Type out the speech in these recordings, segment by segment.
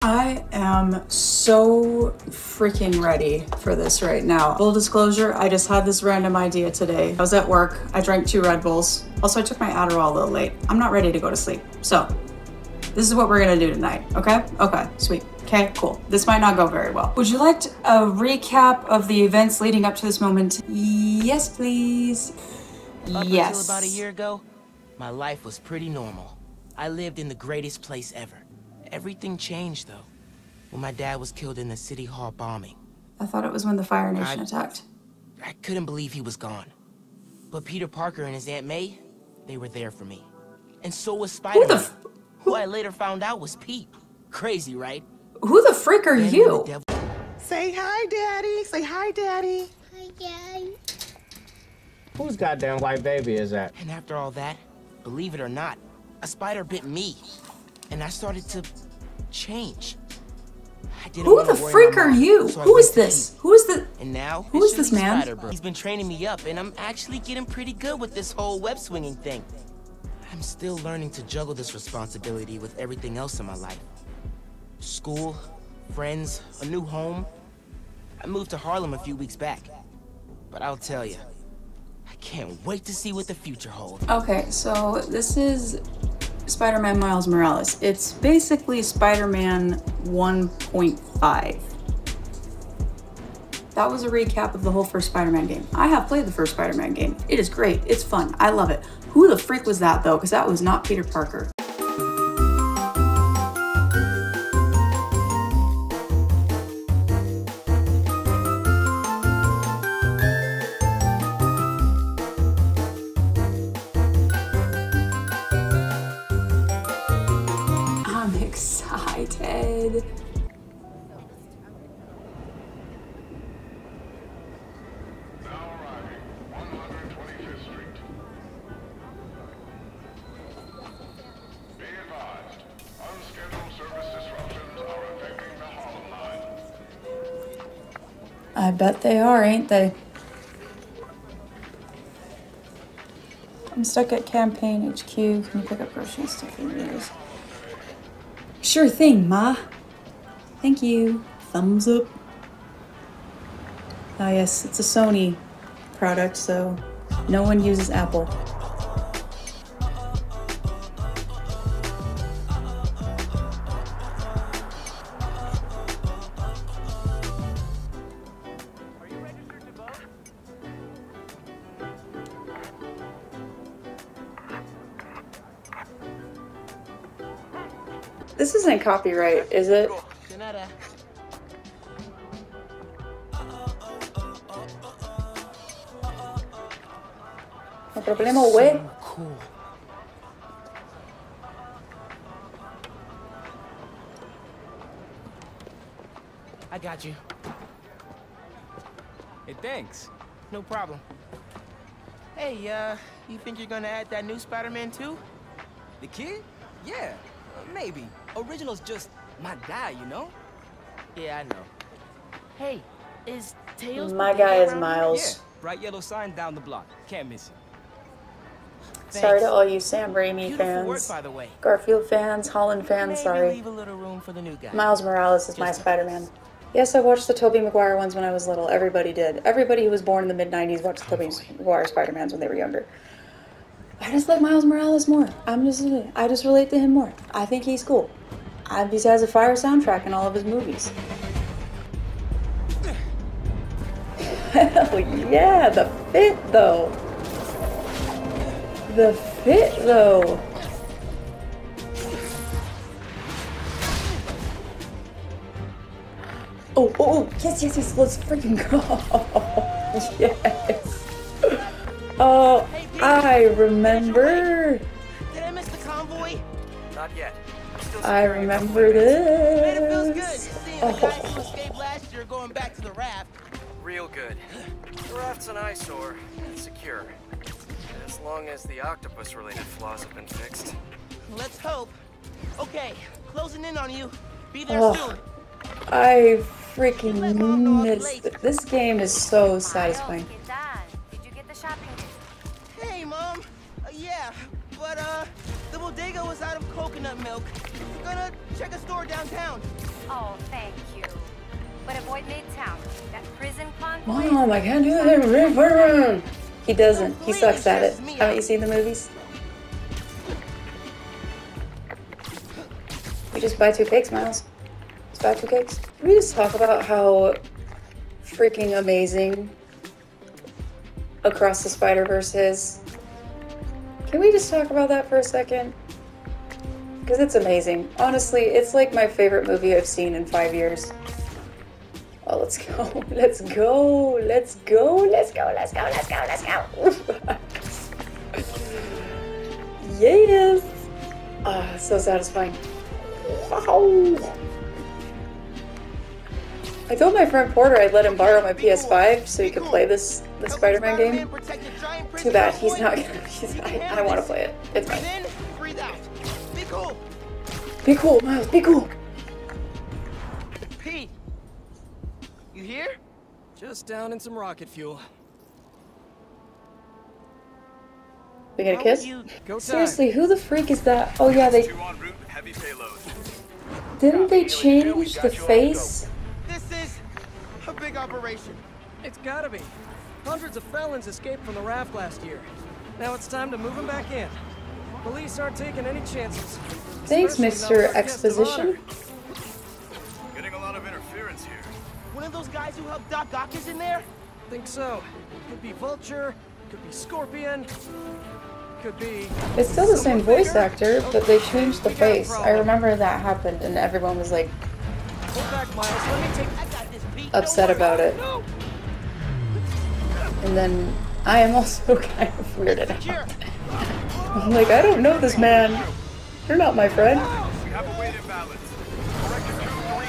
I am so freaking ready for this right now. Full disclosure, I just had this random idea today. I was at work, I drank 2 Red Bulls. Also, I took my Adderall a little late. I'm not ready to go to sleep. So, this is what we're gonna do tonight, okay? Okay, sweet. Okay, cool. This might not go very well. Would you like a recap of the events leading up to this moment? Yes, please. Yes. Up until about a year ago, my life was pretty normal. I lived in the greatest place ever. Everything changed, though, when my dad was killed in the City Hall bombing. I thought it was when the Fire Nation attacked. I couldn't believe he was gone. But Peter Parker and his Aunt May, they were there for me. And so was Spider-Man, who I later found out was Pete. Crazy, right? Who the frick are you? Say hi, Daddy. Say hi, Daddy. Hi, Daddy. Whose goddamn white baby is that? And after all that, believe it or not, a spider bit me. And I started to change. Who the freak are you? Who is this? Who is the? And now, who is this man? He's been training me up, and I'm actually getting pretty good with this whole web swinging thing. I'm still learning to juggle this responsibility with everything else in my life. School, friends, a new home. I moved to Harlem a few weeks back. But I'll tell you, I can't wait to see what the future holds. Okay, so this is Spider-Man Miles Morales. It's basically Spider-Man 1.5. That was a recap of the whole first Spider-Man game. I have played the first Spider-Man game. It is great, it's fun, I love it. Who the freak was that though? Because that was not Peter Parker. I'm excited. I bet they are, ain't they? I'm stuck at Campaign HQ. Can you pick up grocery stuff for me? Sure thing, Ma. Thank you. Thumbs up. Ah, yes, it's a Sony product, so no one uses Apple. This isn't copyright, is it? No problema, güey. Cool. I got you. Hey, thanks. No problem. Hey, you think you're gonna add that new Spider-Man too? The kid? Yeah, maybe. Original's just my guy, you know? Yeah, I know. Hey, is Tails... My guy is Miles. Yeah, bright yellow sign down the block. Can't miss it. Sorry to all you Sam Raimi fans, work, by the way. Garfield fans, Holland fans, Maybe sorry. leave a little room for the new guy. Miles Morales is my Spider-Man. Yes, I watched the Tobey Maguire ones when I was little. Everybody did. Everybody who was born in the mid-90s watched the Tobey Maguire Spider-Mans when they were younger. I just like Miles Morales more. I just relate to him more. I think he's cool. He has a fire soundtrack in all of his movies. Hell yeah, the fit though. The fit though. Oh, yes, let's freaking go. Yes. Oh, I remember. Did I miss the convoy? Not yet. I remember this. Man, it feels good seeing the guys who escaped last year going back to the raft. Real good. The raft's an eyesore, and secure. As long as the octopus-related flaws have been fixed. Let's hope. Okay, closing in on you. Be there soon. I freaking missed it. This game is so satisfying. Did you get the shopping list? Hey, Mom. Yeah, but the bodega was out of coconut milk. We're gonna check a store downtown. avoid Midtown. That prison convoy. Mom, I can't do that. He doesn't. He sucks at it. Haven't you seen the movies? You just buy 2 cakes, Miles. Just buy 2 cakes. Can we just talk about how freaking amazing Across the Spider-Verse is? Can we just talk about that for a second? Because it's amazing. Honestly, it's like my favorite movie I've seen in 5 years. Oh, let's go. Let's go. Let's go. Let's go. Let's go. Let's go. Let's go. Yes. Ah, oh, so satisfying. Wow. I told my friend Porter I'd let him borrow my PS5 so he could play this Spider-Man game. Too bad he's not gonna. I want to play it. It's fine. Breathe out. Be cool. Be cool, Miles. Be cool. Pete. You here? Just down in some rocket fuel. We get a kiss? Go time. Seriously, who the freak is that? Oh yeah, they didn't they change the face? This is a big operation. It's gotta be. Hundreds of felons escaped from the raft last year. Now it's time to move them back in. Police aren't taking any chances. Thanks, Especially Mr. not with our guest of honor. Exposition. Getting a lot of interference here. One of those guys who helped Doc Ock is in there? Think so. Could be Vulture, could be Scorpion, could be... It's still the same voice actor, but they changed the We got a face. I problem. remember that happened and everyone was like Pull back, Miles. Let me take... I got this, Pete. upset Don't worry. about it. No! And then I am also kind of weirded out. Here. I'm like, I don't know this man. You're not my friend. We have a weight imbalance. Corrected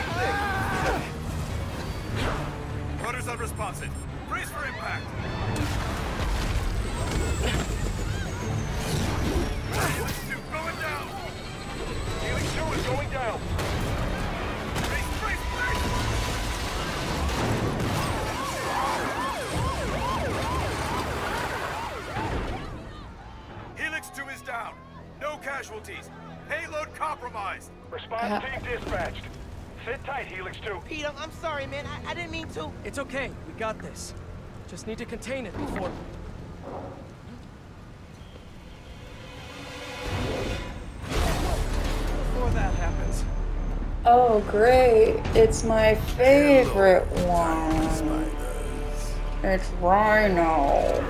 236. Rudder's unresponsive. Brace for impact. Helix 2 going down. Helix 2 is going down. Brace, brace, brace. Helix 2 is down. No casualties. Payload compromised. Response team dispatched. Sit tight, Helix 2. Pete, I'm sorry, man. I didn't mean to. It's okay. We got this. Just need to contain it before... Before that happens. Oh, great. It's my favorite one. It's Rhino.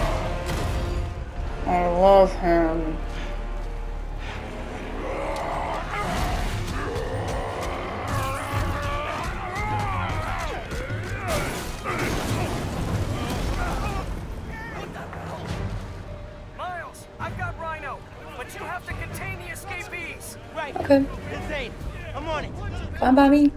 I love him. Miles, I've got Rhino, but you have to contain the escapees. Right. Okay. Insane. I'm on it. Fine by me.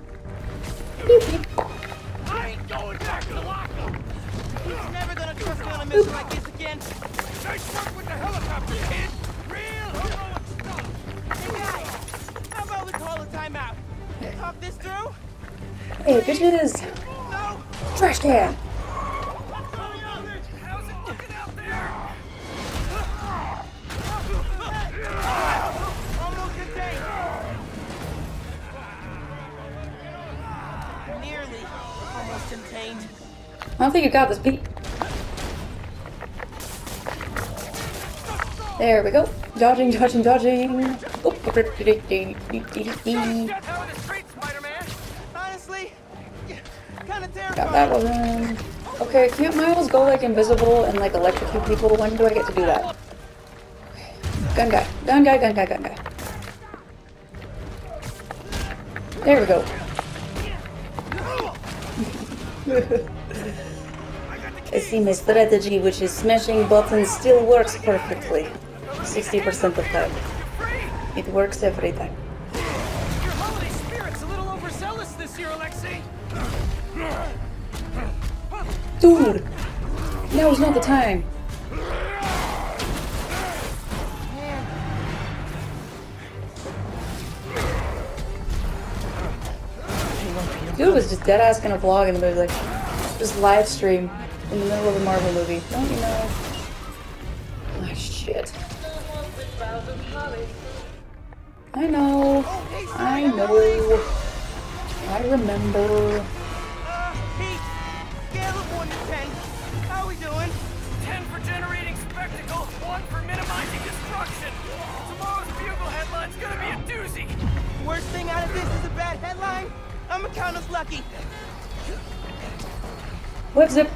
I ain't going back to the lockup. He's never gonna trust me on a mission like this again. Nice work with the helicopter, kid. Real heroic stuff. Hey guys, how about we call a timeout? Talk this through? Hey, bitches. No. Trash can. How's it looking out there? Almost contained. Nearly. Almost contained. I don't think you got this, Pete. There we go. Dodging, dodging, dodging. Oh. Get out of the street, Spider-Man. Honestly, kind of terrifying. Got that one. Okay, can't Miles go like invisible and like electrocute people? When do I get to do that? Okay. Gun guy. Gun guy, gun guy, gun guy. There we go. I see my strategy, which is smashing buttons, still works perfectly. 60% of the time. It works every time. Your holiday spirit's a little overzealous this year, Alexei. Dude! Now's not the time. Dude was just dead ass gonna vlog in the movie, like, just live stream in the middle of a Marvel movie. Don't you know? Ah, shit. I know. I know. I remember. spectacle, one for minimizing destruction. Tomorrow's Bugle headline's gonna be a doozy. Worst thing out of this is a bad headline. I'ma count us lucky. What's it?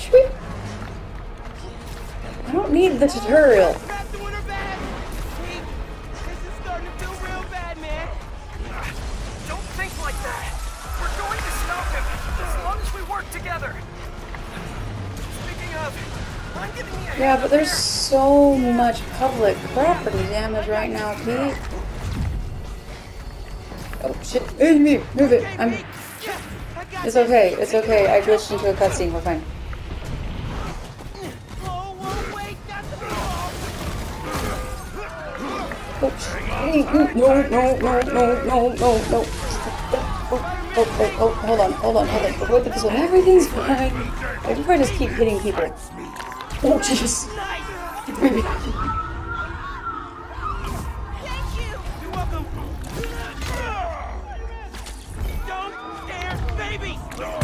I don't need the tutorial. Grab the winner bad. Hey, this is starting to feel real bad, man. Don't think like that. We're going to stop him as long as we work together. Speaking of, I'm giving me a Yeah, but there's so much public property damage right now, Pete. Oh shit! Hey, me, move it. It's okay. It's okay. I glitched into a cutscene. We're fine. Oh, no, hold on. Avoid the pistol. Everything's fine. I can probably just keep hitting people. Oh, jeez. Thank you. You're welcome. Don't scare babies.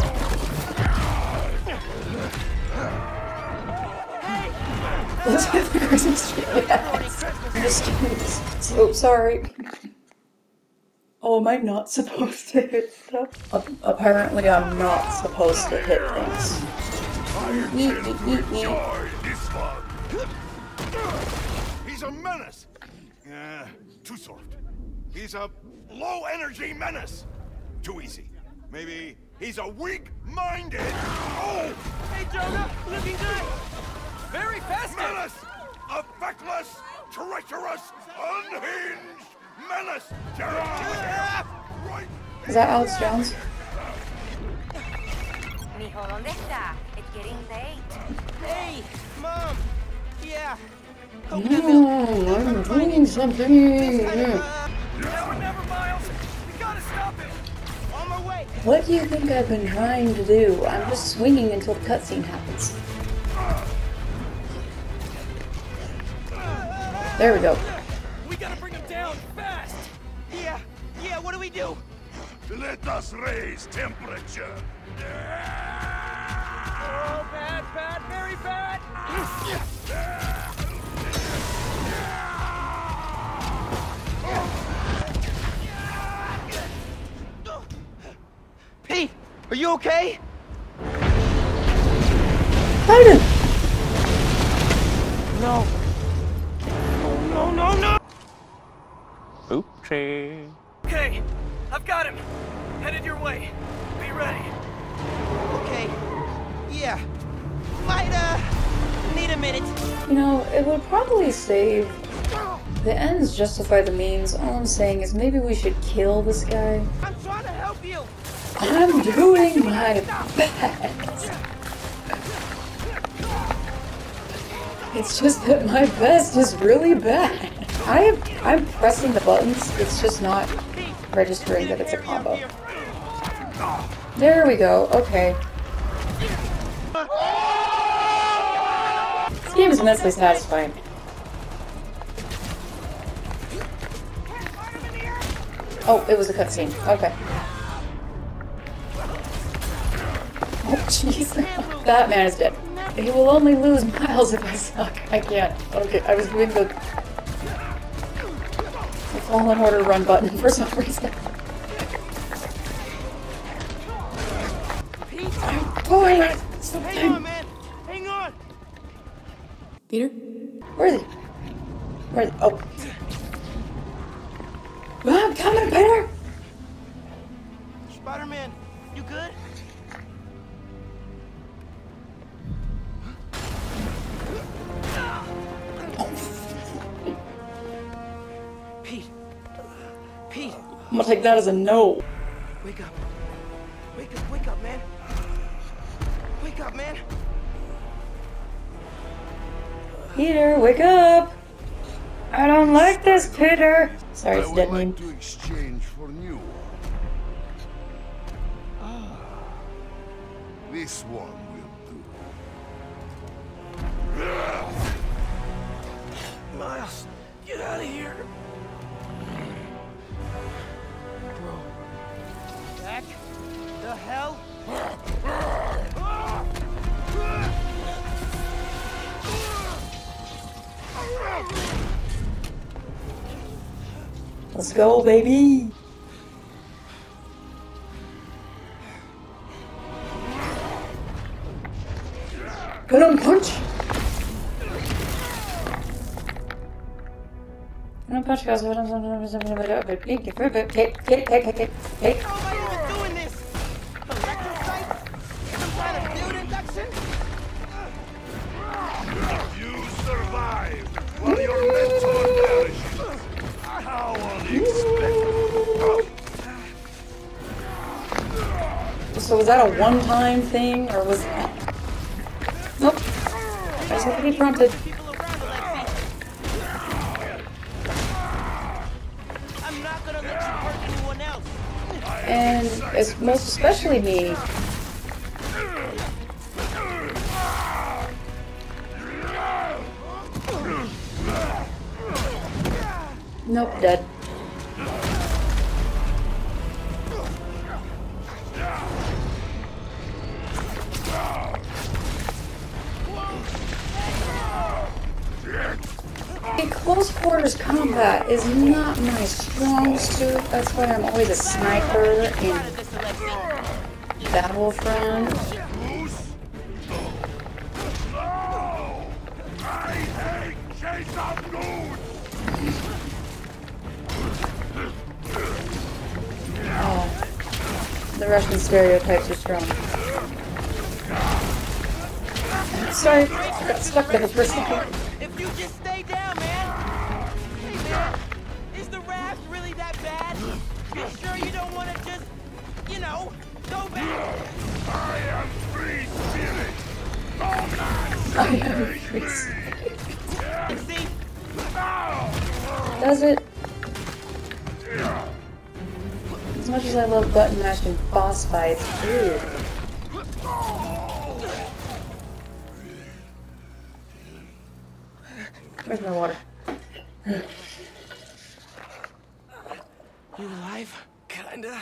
Let's get the Christmas tree. Yes. I'm just kidding. So sorry. Oh, am I not supposed to hit stuff? Apparently, I'm not supposed to hit things. He's a menace. Too soft. He's a low-energy menace. Too easy. Maybe he's a weak-minded. Oh! Hey, Jonah, looking good. Very festive. Menace! A feckless, treacherous, unhinged menace! Right. Is that Alex Jones? Mijo, ¿dónde está? It's getting late. Hey, Mom. Yeah. No, I'm doing something. Never, Miles. We gotta stop him. On my way. What do you think I've been trying to do? I'm just swinging until the cutscene happens. There we go. We gotta bring him down fast. Yeah, what do we do? Let us raise temperature. Oh, bad, very bad. Pete, are you okay? Biden! No. No. Oopsie. Okay, I've got him. Headed your way. Be ready. Okay. Yeah. Might, need a minute. You know, it would probably save... The ends justify the means. All I'm saying is maybe we should kill this guy. I'm trying to help you. I'm doing my best. It's just that my best is really bad. I'm pressing the buttons, it's just not registering that it's a combo. There we go, okay. This game is immensely satisfying. Oh, it was a cutscene. Okay. Oh, jeez. That man is dead. He will only lose Miles if I suck. I can't. Okay, I was doing the Fallen Order run button for some reason. I'm doing it! Hang on, man. Hang on. Peter? Where is he? Where is he? Oh. I'm coming, Peter! Spider-Man, you good? Pete. I'm gonna take that as a no. Wake up, man. Wake up, man. Peter, wake up! I don't like this, Peter! Sorry, it's dead meme. To exchange for new. This one will do. Miles, get out of here. Bro. Back the hell? Let's go, baby. Put on punch. No punch, guys. How am I even doing this? Electrocyte? Some kind of field induction? You survive while your mentor perishes. How unexpected. So was that a one-time thing, or was that... Nope. I just have to be prompted. I'm not gonna let you hurt anyone else. And it's most especially me. Nope, dead. Close quarters combat is not my strong suit. That's why I'm always a sniper in Battlefront. I hate chase of goons. Oh, the Russian stereotypes are strong. Sorry, I got stuck there for a second. If you just stay down, man. Hey, man. Is the raft really that bad? You sure you don't want to just, you know, go back? I am free spirit. I am free spirit. See? Does it? As much as I love button mashing boss fights, ew. Where's my water? You alive? Kinda.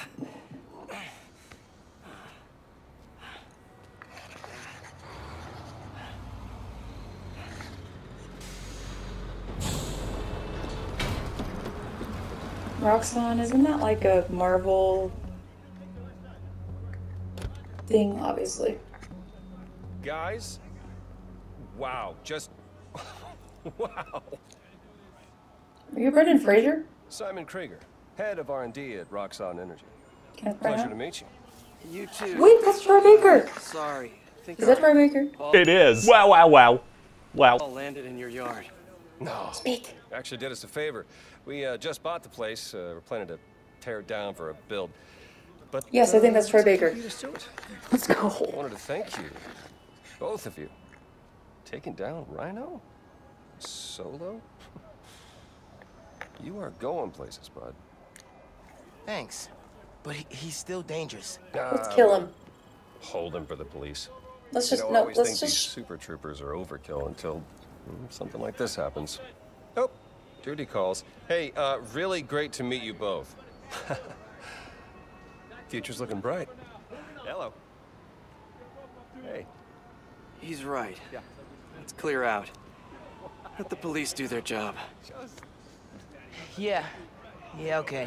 Roxxon, isn't that like a Marvel thing, obviously? Guys? Wow, just... wow. Are you Brendan Fraser? Simon Krieger, head of R&D at Roxxon Energy. Kenneth Pleasure Branagh? to meet you. You too. Wait, that's Troy Baker! Sorry. Is that Troy Baker? It is. Wow, wow, wow. Wow. All landed in your yard. No. Speak. Actually did us a favor. We just bought the place. We're planning to tear it down for a build. But Yes, I think that's Troy Baker. beat us to it. Let's go. I wanted to thank you, both of you. Taking down Rhino? Solo? You are going places, bud. Thanks. But he's still dangerous. Let's kill him. Hold him for the police. Let's just, I no, always let's think these just... super troopers are overkill until something like this happens. Oh, duty calls. Hey, really great to meet you both. Future's looking bright. Hello. Hey. He's right. Yeah. Let's clear out. Let the police do their job. Yeah. Yeah, okay.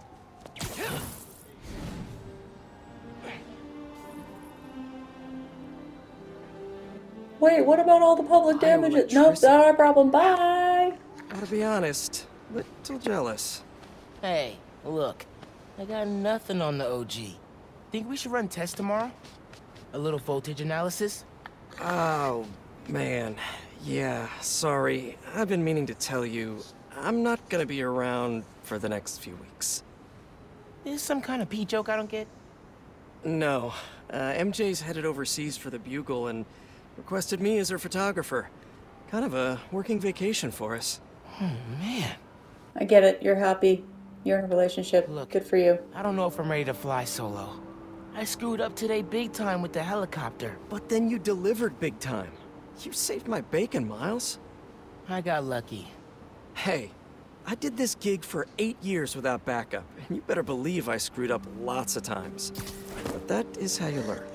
Wait, what about all the public damage? Nope, not our problem. Bye! Gotta be honest, little jealous. Hey, look. I got nothing on the OG. Think we should run tests tomorrow? A little voltage analysis? Oh, man. Yeah, sorry. I've been meaning to tell you, I'm not gonna be around for the next few weeks. Is some kind of pee joke I don't get? No. MJ's headed overseas for the Bugle and requested me as her photographer. Kind of a working vacation for us. Oh, man. I get it. You're happy. You're in a relationship. Look, good for you. I don't know if I'm ready to fly solo. I screwed up today big time with the helicopter. But then you delivered big time. You saved my bacon, Miles. I got lucky. Hey, I did this gig for 8 years without backup, and you better believe I screwed up lots of times. But that is how you learn.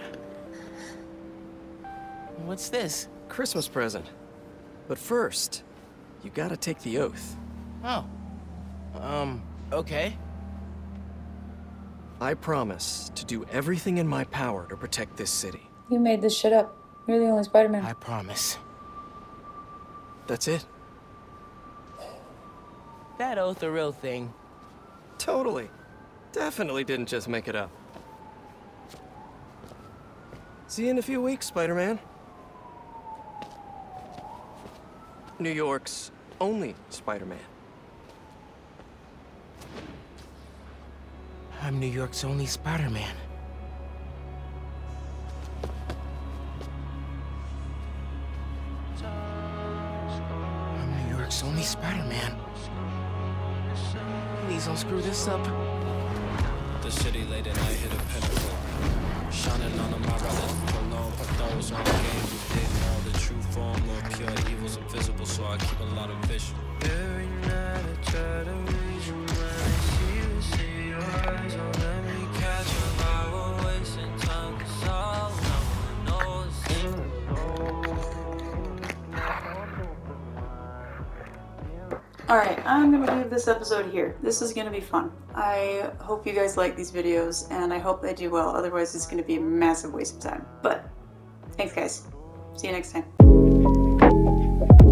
What's this? Christmas present. But first, you gotta take the oath. Oh. Okay. I promise to do everything in my power to protect this city. You made this shit up. You're the only Spider-Man. I promise. That's it. That oath a real thing? Totally. Definitely didn't just make it up. See you in a few weeks, Spider-Man. New York's only Spider-Man. I'm New York's only Spider-Man. I'm New York's only Spider-Man. Please don't screw this up. The city late at night hit a pinnacle. Shining on my relative alone, but those on the game who didn't know the true form of pure evil's invisible, so I keep a lot of vision. Every night I try to reason when I see your eyes, don't let me catch you while we're wasting time, 'cause all I know is Alright, I'm gonna leave this episode here. This is gonna be fun. I hope you guys like these videos, and I hope they do well, otherwise it's gonna be a massive waste of time. But, thanks guys. See you next time.